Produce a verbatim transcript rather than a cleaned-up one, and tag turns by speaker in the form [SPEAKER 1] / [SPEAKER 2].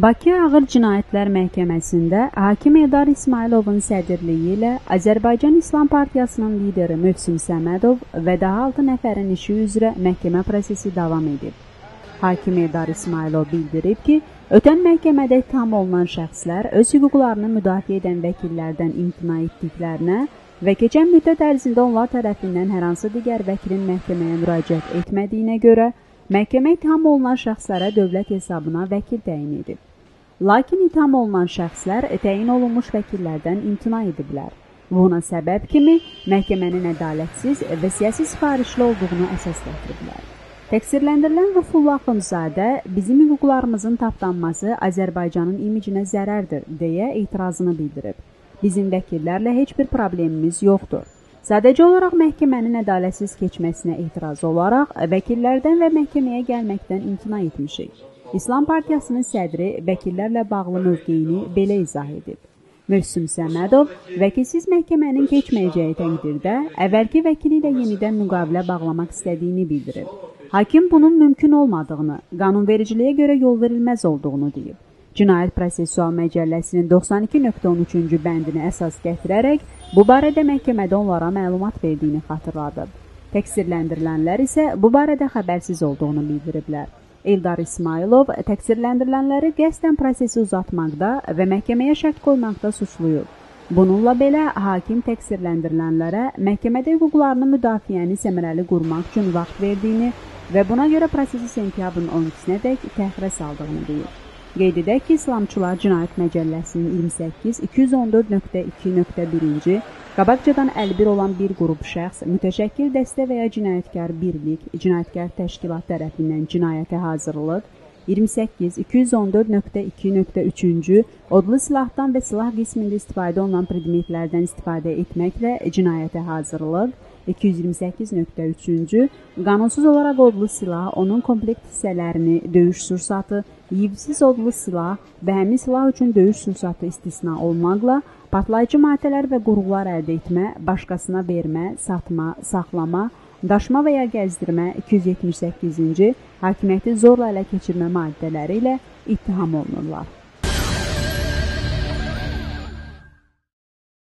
[SPEAKER 1] Bakı Ağır Cinayətlər Məhkəməsində hakim Eldar İsmayılovun sədrliyi ilə Azərbaycan İslam Partiyasının lideri Mövsüm Səmədov və daha altı nəfərin işi üzrə məhkəmə prosesi davam edib. Hakim Eldar İsmayılov bildirib ki, ötən məhkəmədə ittiham olunan şəxslər öz hüquqlarını müdafiə edən vəkillərdən imtina etdiklərinə və keçən müddət ərzində onlar tərəfindən hər hansı digər vəkilin məhkəməyə müraciət etmədiyinə görə məhkəmə ittiham olunan şəxslərə dövlət hesabına vəkil təyin edib. Lakin ittiham olunan şəxslər təyin olunmuş vəkillərdən imtina ediblər. Buna səbəb kimi məhkəmənin ədalətsiz və siyasi sifarişli olduğunu əsas gətiriblər. Təqsirləndirilən Rufullah Axundzadə bizim hüquqlarımızın tapdanması Azərbaycanın imicinə zərərdir deyə etirazını bildirib. Bizim vəkillərlə heç bir problemimiz yoxdur. Sadəcə olaraq məhkəmənin ədalətsiz keçməsinə etiraz olaraq vəkillərdən və məhkəməyə gəlməkdən imtina etmişik. İslam Partiyasının sədri vəkillərlə bağlı mövqeyini belə izah edib. Mövsüm Səmədov vəkilsiz məhkəmənin keçməyəcəyi təqdirdə əvvəlki vəkili ilə yenidən müqavilə bağlamaq istədiyini bildirib. Hakim bunun mümkün olmadığını, qanunvericiliyə görə yol verilməz olduğunu deyib. Cinayət Prosessual Məcəlləsinin doxsan iki nöqtə on üçüncü bəndini əsas gətirərək bu barədə məhkəmədə onlara məlumat verdiyini xatırladıb. Təqsirləndirilənlər isə bu barədə xəbərsiz olduğunu bildiriblər. Eldar İsmayılov təqsirləndirilənləri qəsdən prosesi uzatmaqda və məhkəməyə şərt qoymaqda suçluyub. Bununla belə hakim təqsirləndirilənlərə məhkəmədə hüquqlarını müdafiəni səmərəli qurmaq üçün vaxt verdiyini və buna görə prosesi sentyabrın on ikisinə dək təxirə saldığını deyib. Qeyd edək ki, İslamçılar Cinayət Məcəlləsinin iyirmi səkkiz iki yüz on dörd nöqtə iki nöqtə birinci qabaqcadan əlli bir olan bir qrup şəxs, mütəşəkkil dəstə və ya cinayətkar birlik, cinayətkar təşkilat tərəfindən cinayətə hazırlıq, iyirmi səkkiz iki yüz on dörd nöqtə iki nöqtə üçüncü odlu silahdan və silah qismində istifadə olunan predmetlərdən istifadə etməklə cinayətə hazırlıq, iki yüz iyirmi səkkiz nöqtə üçüncü qanunsuz olaraq odlu silah, onun komplekt hissələrini, döyüş sursatı, yivsiz odlu silah və həmin silah üçün döyüş sursatı istisna olmaqla partlayıcı maddələr və qurğular əldə etmə, başqasına vermə, satma, saxlama, daşıma və ya gəzdirmə iki yüz yetmiş səkkizinci hakimiyyəti zorla ələ keçirmə maddələri ilə ittiham olunurlar.